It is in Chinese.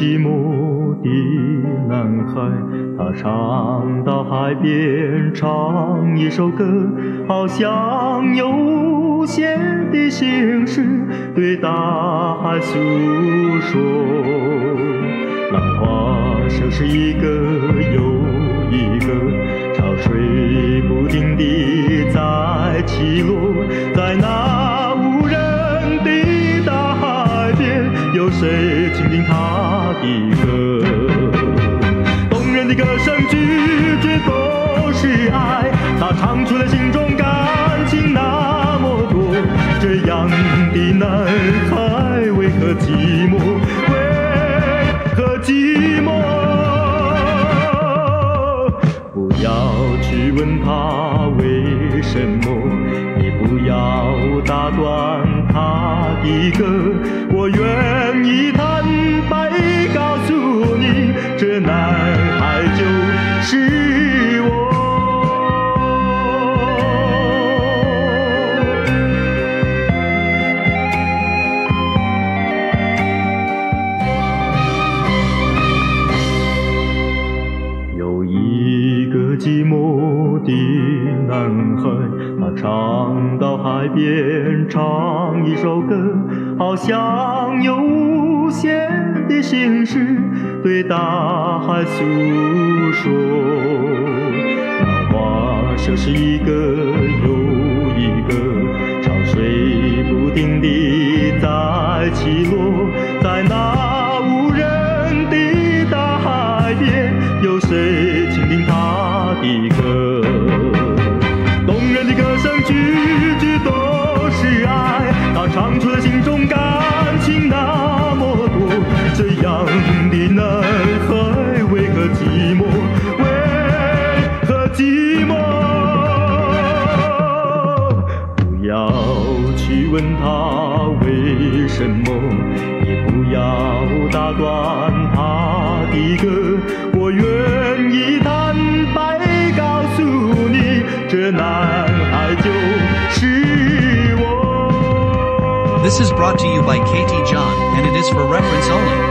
寂寞的男孩，他常到海边唱一首歌，好像有无限的心事对大海诉说。浪花声是一个又一个，潮水不停地在起落，在那无人的大海边，有谁倾听他的歌？动人的歌声句句都是爱，他唱出了心中感情那么多。这样的男孩为何寂寞？为何寂寞？不要去问他为什么，也不要打断他的歌。我愿意坦白告诉你，这男孩就是我。有一个寂寞的男孩，他常到海边唱一首歌，好像有无限的心事对大海诉说。浪花声是一个又一个，潮水不停地在起落，在那无人的大海边，有谁倾听他的歌？动人的歌声句句都是爱，他唱出了心中感情那么多。这样的男孩为何寂寞？为何寂寞？不要去问他为什么，也不要打断他的歌。我愿意坦白告诉你，这男孩就是我。 This is brought to you by KT John, and it is for reference only.